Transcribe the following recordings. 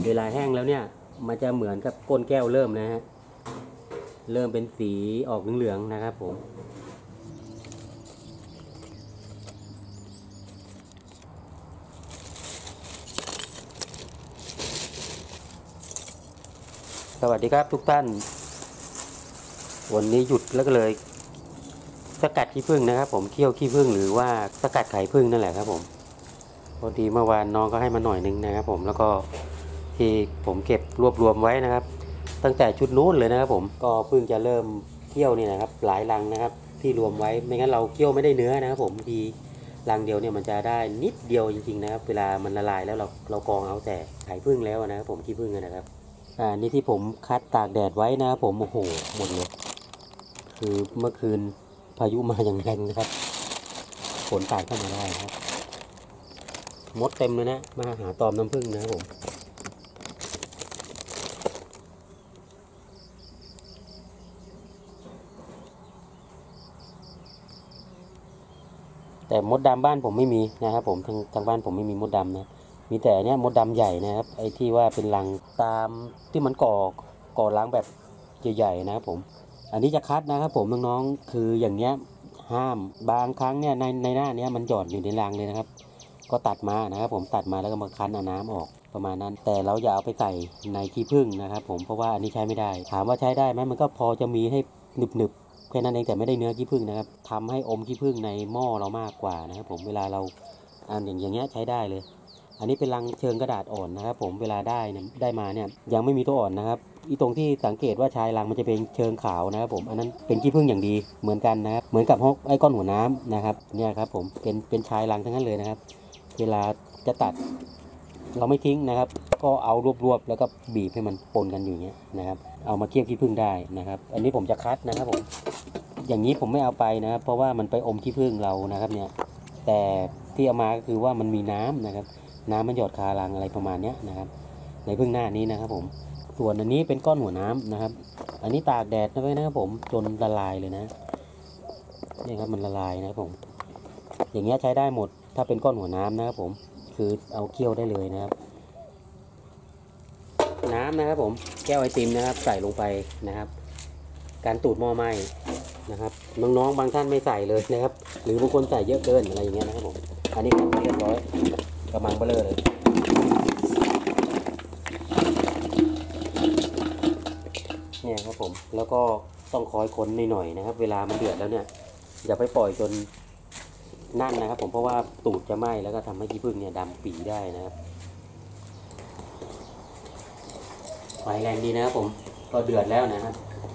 วลาแห้งแล้วเนี่ยมันจะเหมือนกับก้นแก้วเริ่มนะฮะเริ่มเป็นสีออกเหลืองๆนะครับผมสวัสดีครับทุกท่านวันนี้หยุดแล้วก็เลยสกัดขี้ผึ้งนะครับผมเคี่ยวขี้ผึ้งหรือว่าสกัดไข่ผึ้งนั่นแหละครับผมพอดีเมื่อวานน้องก็ให้มาหน่อยนึงนะครับผมแล้วก็ที่ผมเก็บรวบรวมไว้นะครับตั้งแต่ชุดนู้นเลยนะครับผมก็เพิ่งจะเริ่มเคี่ยวนี่นะครับหลายรังนะครับที่รวมไว้ไม่งั้นเราเคี่ยวไม่ได้เนื้อนะครับผมทีรังเดียวเนี่ยมันจะได้นิดเดียวจริงๆนะครับเวลามันละลายแล้วเรากรองเอาแต่ไข่ผึ้งแล้วนะครับผมขี้ผึ้งนะครับนี่ที่ผมคัดตากแดดไว้นะครับผมโอ้โหหมดเลยคือเมื่อคืนพายุมาอย่างแรงนะครับฝนสาดเข้ามาได้ครับมดเต็มเลยนะมาหาตอมน้ำผึ้งนะครับผมแต่มดดำบ้านผมไม่มีนะครับผมทางบ้านผมไม่มีมดดำนะมีแต่เนี้ยมดดำใหญ่นะครับไอ้ที่ว่าเป็นรังตามที่มันก่อรังแบบใหญ่ๆนะครับผมอันนี้จะคัดนะครับผมน้องๆคืออย่างเนี้ยห้ามบางครั้งเนี่ยในหน้านี้มันหย่อนอยู่ในรังเลยนะครับก็ตัดมานะครับผมตัดมาแล้วก็มาคั้นเอาน้ำออกประมาณนั้นแต่เราอย่าเอาไปใส่ในขี้ผึ้งนะครับผมเพราะว่าอันนี้ใช้ไม่ได้ถามว่าใช้ได้ไหมมันก็พอจะมีให้หนึบแค่นั้นเองแต่ไม่ได้เนื้อขี้ผึ้งนะครับทำให้อมขี้ผึ้งในหม้อเรามากกว่านะครับผมเวลาเราอย่างเงี้ยใช้ได้เลยอันนี้เป็นรังเชิงกระดาษอ่อนนะครับผมเวลาได้มาเนี่ยยังไม่มีตัวอ่อนนะครับอีตรงที่สังเกตว่าชายรังมันจะเป็นเชิงขาวนะครับผมอันนั้นเป็นขี้ผึ้งอย่างดีเหมือนกันนะครับเหมือนกับไอ้ก้อนหัวน้ำนะครับเนี่ยครับผมเป็นชายรังทั้งนั้นเลยนะครับเวลาจะตัดเราไม่ทิ้งนะครับก็เอารวบๆแล้วก็บีบให้มันปนกันอยู่เงี้ยนะครับเอามาเคี่ยวขี้ผึ้งได้นะครับอันนี้ผมจะคัดนะครับผมอย่างนี้ผมไม่เอาไปนะครับเพราะว่ามันไปอมขี้ผึ้งเรานะครับเนี่ยแต่ที่เอามาก็คือว่ามันมีน้ำนะครับน้ำมันหยดคารังอะไรประมาณนี้นะครับในผึ้งหน้านี้นะครับผมส่วนอันนี้เป็นก้อนหัวน้ำนะครับอันนี้ตากแดดไว้นะครับผมจนละลายเลยนะนี่ครับมันละลายนะครับผมอย่างเงี้ยใช้ได้หมดถ้าเป็นก้อนหัวน้ำนะครับผมคือเอาเคี่ยวได้เลยนะครับน้ำนะครับผมแก้วไอติมนะครับใส่ลงไปนะครับการตูดหม้อไหม้นะครับน้องๆบางท่านไม่ใส่เลยนะครับหรือบางคนใส่เยอะเกินอะไรอย่างเงี้ยนะครับผมอันนี้เรียบร้อยกระมังเบลอเลยเนี่ยครับผมแล้วก็ต้องคอยคนหน่อยๆนะครับเวลามันเดือดแล้วเนี่ยอย่าไปปล่อยจนนั่นนะครับผมเพราะว่าตูดจะไหม้แล้วก็ทำให้ขี้ผึ้งเนี่ยดำปีได้นะครับไฟแรงดีนะครับผมก็เดือดแล้วนะครับ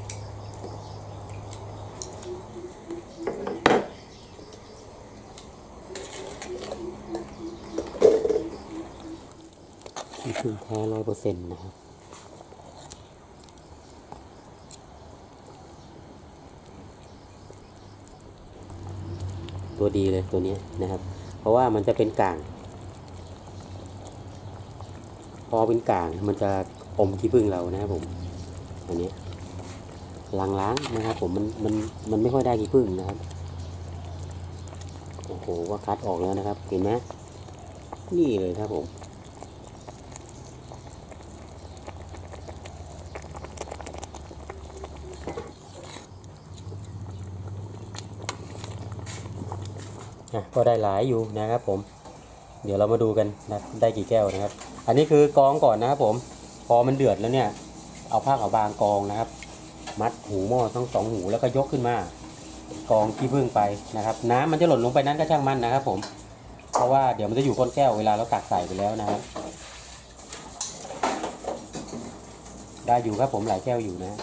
ขี้ผึ้งแท้100%นะครับตัวดีเลยตัวนี้นะครับเพราะว่ามันจะเป็นก่างพอเป็นก่างมันจะอมขี้ผึ้งเรานะครับผมอันนี้ล้างนะครับผมมันไม่ค่อยได้ขี้ผึ้งนะครับโอ้โหว่าคัดออกแล้วนะครับเห็นไหมนี่เลยครับผมก็ได้หลายอยู่นะครับผมเดี๋ยวเรามาดูกันนะได้กี่แก้วนะครับอันนี้คือกรองก่อนนะครับผมพอมันเดือดแล้วเนี่ยเอาผ้าขาวบางกรองนะครับมัดหูหม้อทั้ง2หูแล้วก็ยกขึ้นมากรองขี้ผึ้งไปนะครับน้ำมันจะหล่นลงไปนั้นก็ช่างมันนะครับผมเพราะว่าเดี๋ยวมันจะอยู่ก้นแก้วเวลาเราตักใส่ไปแล้วนะครับได้อยู่ครับผมหลายแก้วอยู่นะ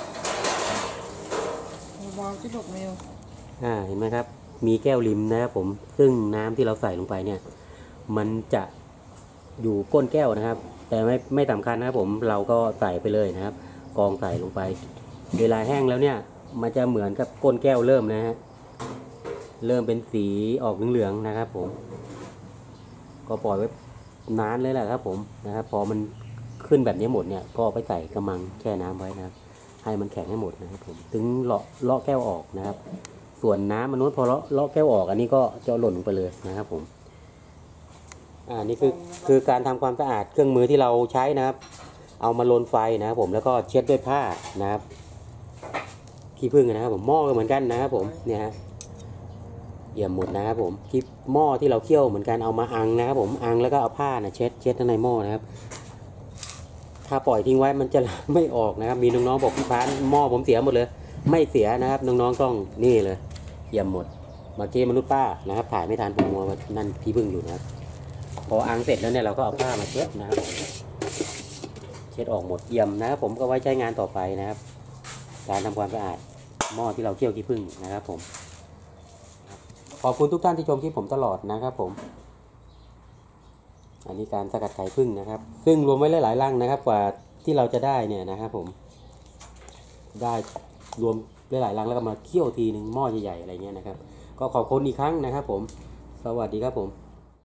วางที่ดกเมลเห็นไหมครับมีแก้วริมนะครับผมซึ่งน้ำที่เราใส่ลงไปเนี่ยมันจะอยู่ก้นแก้วนะครับแต่ไม่สำคัญนะครับผมเราก็ใส่ไปเลยนะครับกรองใส่ลงไปเวลาแห้งแล้วเนี่ยมันจะเหมือนกับก้นแก้วเริ่มนะฮะเริ่มเป็นสีออกเหลืองๆนะครับผมก็ปล่อยไว้นานเลยแหละครับผมนะครับพอมันขึ้นแบบนี้หมดเนี่ยก็ไปใส่กระมังแช่น้ำไว้นะครับให้มันแข็งให้หมดนะครับผมถึงเลาะแก้วออกนะครับส่วนน้ำมนุษย์พอเลาะแก้วออกอันนี้ก็จะหล่นลงไปเลยนะครับผมนี่คือการทำความสะอาดเครื่องมือที่เราใช้นะครับเอามาลนไฟนะครับผมแล้วก็เช็ดด้วยผ้านะครับขี้ผึ้งนะครับผมหม้อก็เหมือนกันนะครับผมเนี่ยฮะเยี่ยมหมดนะครับผมที่หม้อที่เราเคี่ยวเหมือนกันเอามาอังนะครับผมอังแล้วก็เอาผ้านะเช็ดข้างในหม้อนะครับถ้าปล่อยทิ้งไว้มันจะไม่ออกนะครับมีน้องๆบอกพี่พานหม้อผมเสียหมดเลยไม่เสียนะครับน้องๆต้องนี่เลยเยี่ยมหมดมาเกมนุษย์ป้านะครับถ่ายไม่ทันผมมัวนั่นขี้ผึ้งอยู่นะครับพออังเสร็จแล้วเนี่ยเราก็เอาผ้ามาเช็ดนะครับเช็ดออกหมดเยี่ยมนะครับผมก็ไว้ใช้งานต่อไปนะครับการทำความสะอาดหม้อที่เราเคี่ยวขี้ผึ้งนะครับผมขอบคุณทุกท่านที่ชมคลิปผมตลอดนะครับผมอันนี้การสกัดไข่ผึ้งนะครับซึ่งรวมไว้หลายๆรังนะครับกว่าที่เราจะได้เนี่ยนะครับผมได้รวมหลายๆรังแล้วก็มาเคี่ยวทีหนึ่งหม้อใหญ่ๆอะไรเงี้ยนะครับก็ขอบคุณอีกครั้งนะครับผมสวัสดีครับผม